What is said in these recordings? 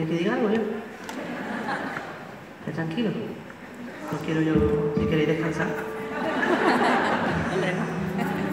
¿Querés que diga algo ya? ¿Estás tranquilo? No quiero yo, si queréis descansar. Hombre, no.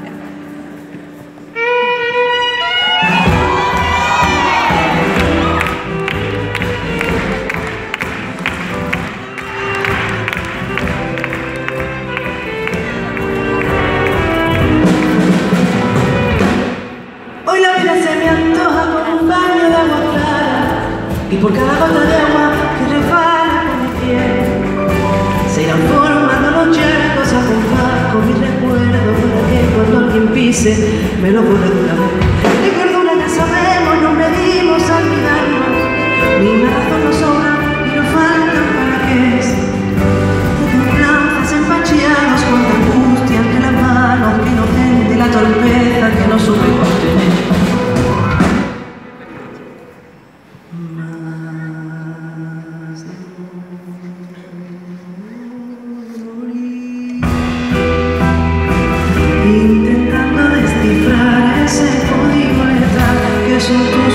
Hoy la vida se me antoja como un baño de agua clara, y por cada gota de agua que resbala por mi piel se irán formando los charcos a compás con mis recuerdos para que cuando alguien pise me lo borre de una vez. Recuerdo una que sabemos, nos medimos al mirarnos, ni una razón nos sobra y nos faltan para qué es. Lanzas empacheados con la angustia entre las manos, que inocente la torpeza que no supe contener. Intentando descifrar ese código letal que es un